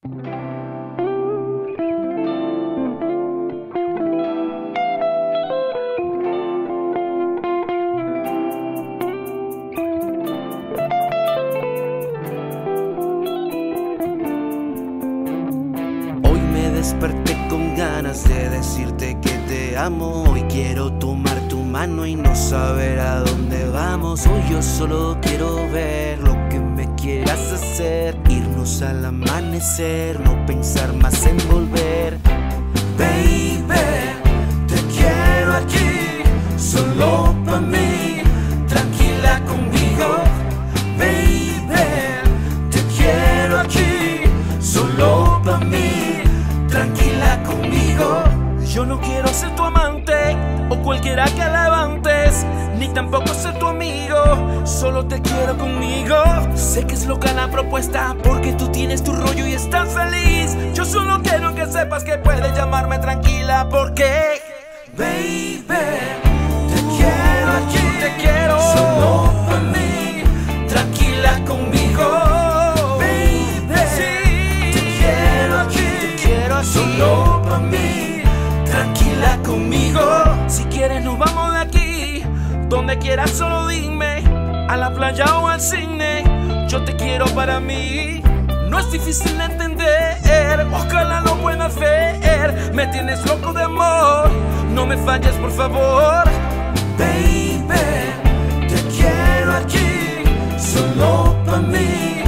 Desperté con ganas de decirte que te amo. Hoy quiero tomar tu mano y no saber a dónde vamos. Hoy yo solo quiero ver lo que me quieras hacer. Irnos al amanecer, no pensar más en volver. Baby, te quiero aquí, solo pa' mí, tranquila conmigo. Baby, te quiero aquí, solo pa' mí, tranquila conmigo. Yo no quiero ser tu amante o cualquiera que levantes, ni tampoco ser tu amigo, solo te quiero conmigo. Sé que es loca la propuesta porque tú tienes tu rollo y estás feliz. Yo solo quiero que sepas que puedes llamarme tranquila porque baby, te quiero aquí, te quiero solo para mí, tranquila conmigo. Solo pa' mí, tranquila conmigo. Si quieres nos vamos de aquí, donde quieras solo dime, a la playa o al cine. Yo te quiero para mí, no es difícil de entender, ojalá lo puedas ver. Me tienes loco de amor, no me falles por favor. Baby, te quiero aquí, solo pa' mí,